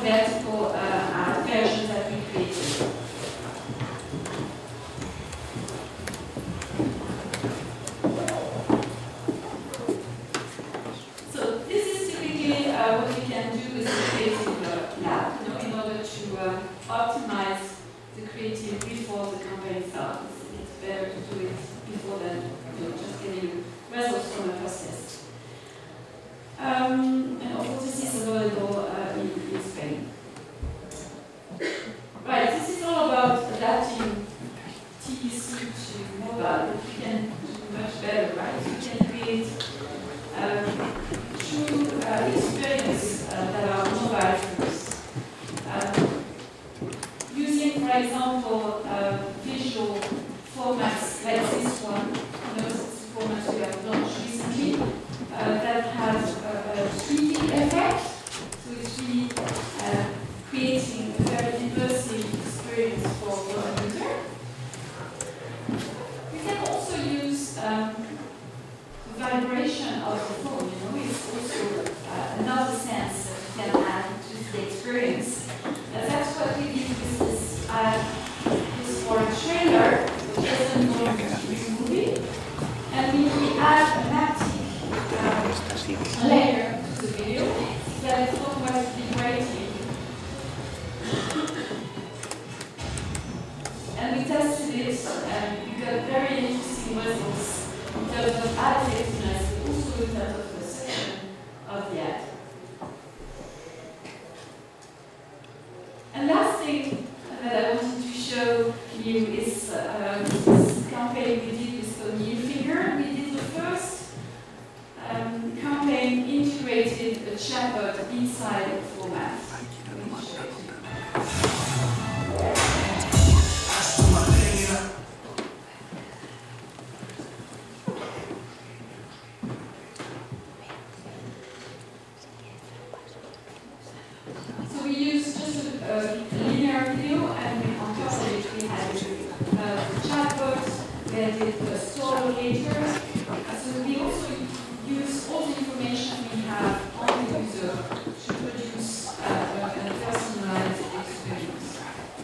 vertical versions that we created. So this is typically what we can do with the creative lab, in order to optimize the creative before the campaign starts. It's better to do it before than just getting results from a process. And also this is available in Spain. Right, this is all about adapting TBC to mobile, but we can do much better, right? We can create true experience that are mobile first. Using, for example, visual formats like this one, this is the format we have launched recently, that has a 3D effect, so it's really creating a very immersive experience for the user. We can also use the vibration of the phone, it's also another sense that we can add to the experience. That's what we did with this this for a trailer, which doesn't go into the movie. And we add an haptic layer to the video that is always vibrating. And we tested it, and we got very interesting results in terms of additiveness, but also in terms of perception of the ad. And last thing that I wanted to show you is this campaign we did with Tony Hilfiger. We did the first campaign integrated a chatbot inside the format. So we used just a linear video, and on top of it we had the chatbot, we had the store locator. So we also use all the information we have on the user to produce a personalized experience.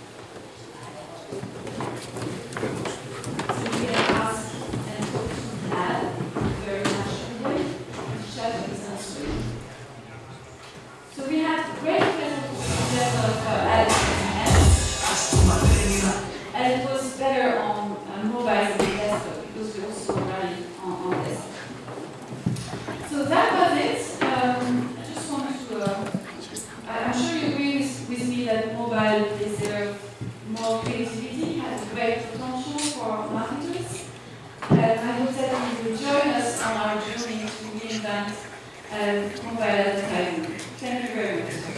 So we can ask and talk to the ad very naturally, and the chat is answering. So we had great results in terms of and it was better on mobile than desktop because we also running on desktop. So that was it. I just wanted to, I'm sure you agree with me that mobile deserves more creativity, has a great potential for marketers. I hope that you will join us on our journey to reinvent mobile advertising. Thank you very much.